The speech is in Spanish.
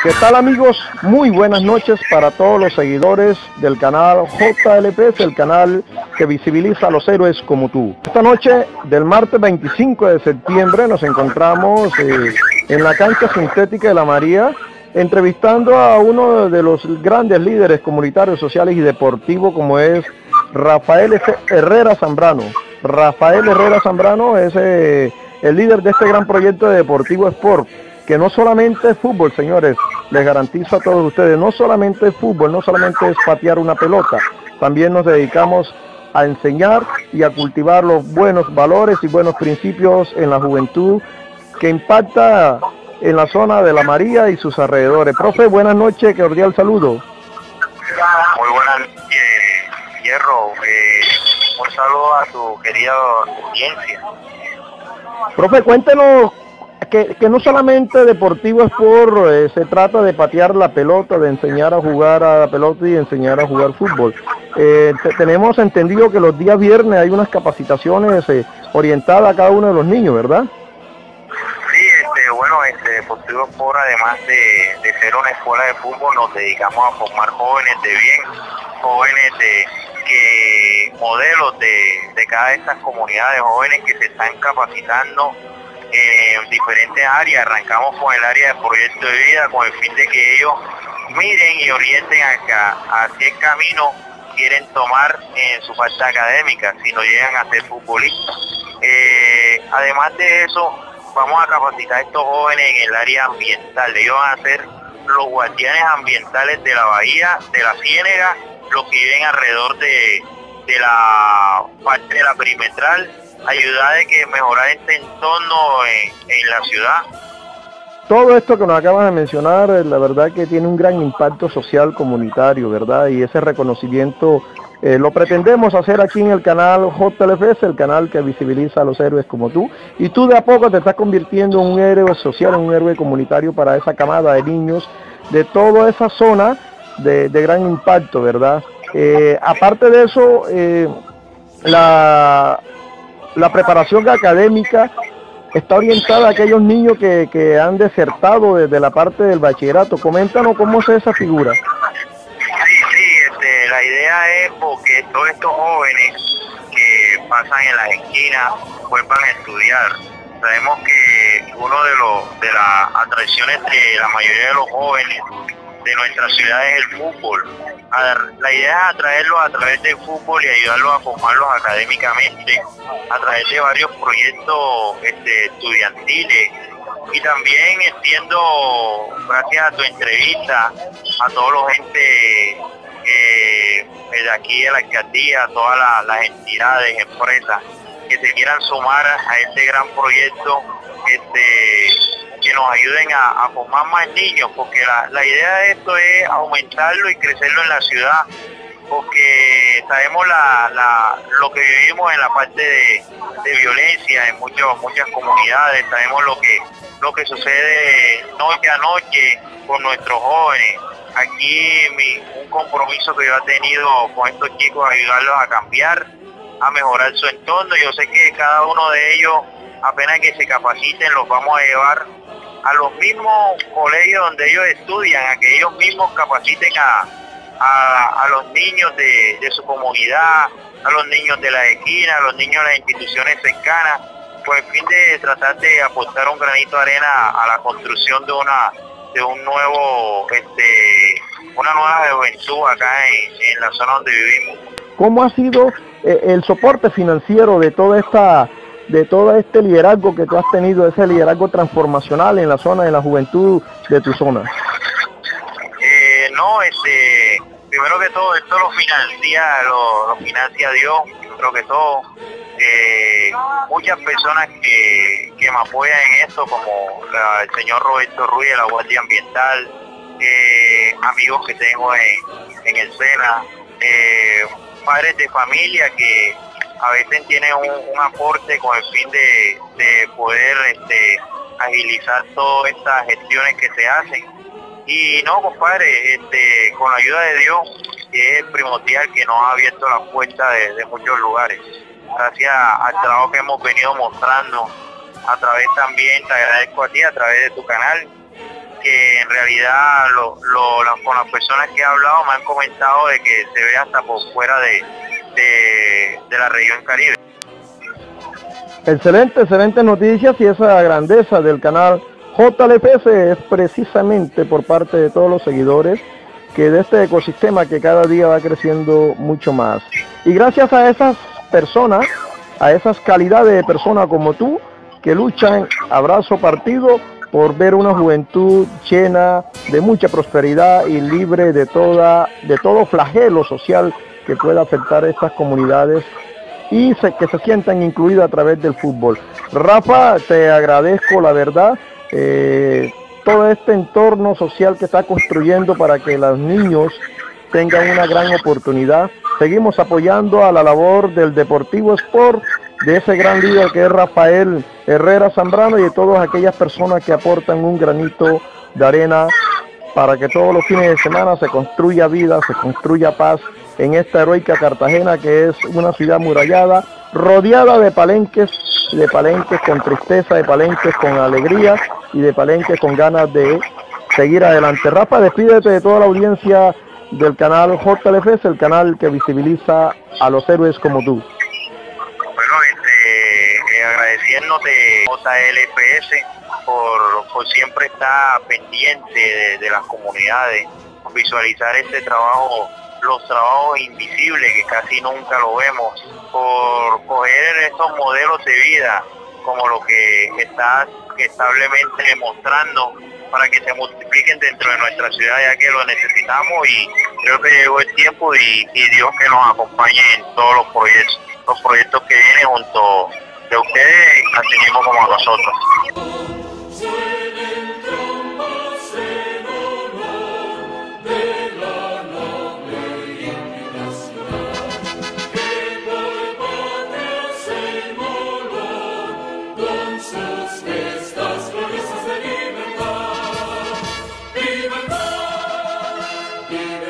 ¿Qué tal, amigos? Muy buenas noches para todos los seguidores del canal JLP, el canal que visibiliza a los héroes como tú. Esta noche del martes 25 de septiembre nos encontramos en la cancha sintética de La María, entrevistando a uno de los grandes líderes comunitarios, sociales y deportivos, como es Rafael Herrera Zambrano. Rafael Herrera Zambrano es el líder de este gran proyecto de Deportivo Sport, que no solamente es fútbol, señores, les garantizo a todos ustedes, no solamente es fútbol, no solamente es patear una pelota, también nos dedicamos a enseñar y a cultivar los buenos valores y buenos principios en la juventud que impacta en la zona de La María y sus alrededores. Profe, buenas noches, cordial saludo. Muy buenas noches, Hierro. Un saludo a tu querida audiencia. Profe, cuéntenos que no solamente Deportivo Sport se trata de patear la pelota, de enseñar a jugar a la pelota y enseñar a jugar fútbol. Tenemos entendido que los días viernes hay unas capacitaciones orientadas a cada uno de los niños, ¿verdad? Sí, bueno, Deportivo Sport, además de ser una escuela de fútbol, nos dedicamos a formar jóvenes de bien, jóvenes modelos de cada de estas comunidades, jóvenes que se están capacitando en diferentes áreas. Arrancamos con el área de proyecto de vida con el fin de que ellos miren y orienten hacia el camino quieren tomar en su parte académica si no llegan a ser futbolistas. Además de eso, vamos a capacitar a estos jóvenes en el área ambiental. Ellos van a ser los guardianes ambientales de la bahía, de la Ciénega, los que viven alrededor de la parte de la perimetral, ayudar a que mejorar este entorno en la ciudad. Todo esto que nos acabas de mencionar, la verdad que tiene un gran impacto social comunitario, ¿verdad? Y ese reconocimiento lo pretendemos hacer aquí en el canal JLF, el canal que visibiliza a los héroes como tú. Y tú de a poco te estás convirtiendo en un héroe social, en un héroe comunitario para esa camada de niños de toda esa zona de gran impacto, ¿verdad? Aparte de eso, la preparación académica está orientada a aquellos niños que han desertado desde la parte del bachillerato. Coméntanos cómo es esa figura. Sí, la idea es porque todos estos jóvenes que pasan en las esquinas vuelvan a estudiar. Sabemos que uno de las atracciones de la mayoría de los jóvenes de nuestra ciudad es el fútbol. La idea es atraerlos a través del fútbol y ayudarlos a formarlos académicamente a través de varios proyectos estudiantiles. Y también entiendo, gracias a tu entrevista, a toda la gente de aquí de la alcaldía, a todas las entidades, empresas que se quieran sumar a este gran proyecto, que nos ayuden a formar más niños, porque la idea de esto es aumentarlo y crecerlo en la ciudad, porque sabemos lo que vivimos en la parte de violencia en muchas comunidades, sabemos lo que sucede noche a noche con nuestros jóvenes. Aquí un compromiso que yo he tenido con estos chicos, ayudarlos a cambiar, a mejorar su entorno. Yo sé que cada uno de ellos, apenas que se capaciten, los vamos a llevar a los mismos colegios donde ellos estudian, a que ellos mismos capaciten a los niños de su comunidad, a los niños de la esquina, a los niños de las instituciones cercanas, con el fin de tratar de aportar un granito de arena a la construcción de una nueva juventud acá en la zona donde vivimos. ¿Cómo ha sido el soporte financiero de todo este liderazgo que tú has tenido, ese liderazgo transformacional en la zona de la juventud de tu zona? Primero que todo, esto lo financia Dios, primero que todo. Muchas personas que me apoyan en esto, como el señor Roberto Ruiz de la Guardia Ambiental, amigos que tengo en el SENA, padres de familia que a veces tienen un aporte con el fin de poder agilizar todas estas gestiones que se hacen. Y no, compadre, con la ayuda de Dios, que es primordial, que nos ha abierto las puertas de muchos lugares. Gracias al trabajo que hemos venido mostrando, a través también, te agradezco a ti, a través de tu canal, que en realidad con las personas que he hablado me han comentado de que se ve hasta por fuera de la región Caribe. Excelentes noticias, y esa grandeza del canal JLPS es precisamente por parte de todos los seguidores que de este ecosistema que cada día va creciendo mucho más. Y gracias a esas personas, a esas calidades de personas como tú, que luchan a brazo partido por ver una juventud llena de mucha prosperidad y libre de todo flagelo social que pueda afectar a estas comunidades y que se sientan incluidas a través del fútbol. Rafa, te agradezco la verdad, todo este entorno social que está construyendo para que los niños tengan una gran oportunidad. Seguimos apoyando a la labor del Deportivo Sport, de ese gran líder que es Rafael Herrera Zambrano, y de todas aquellas personas que aportan un granito de arena para que todos los fines de semana se construya vida, se construya paz en esta heroica Cartagena, que es una ciudad murallada, rodeada de palenques con tristeza, de palenques con alegría y de palenques con ganas de seguir adelante. Rafa, despídete de toda la audiencia del canal JLPS, el canal que visibiliza a los héroes como tú. Bueno, agradeciéndote JLPS por siempre estar pendiente de las comunidades, visualizar este trabajo, los trabajos invisibles que casi nunca lo vemos, por coger estos modelos de vida como lo que estás establemente demostrando para que se multipliquen dentro de nuestra ciudad, ya que lo necesitamos, y creo que llegó el tiempo y Dios que nos acompañe en todos los proyectos que vienen junto de ustedes, así mismo como a nosotros. Libertad,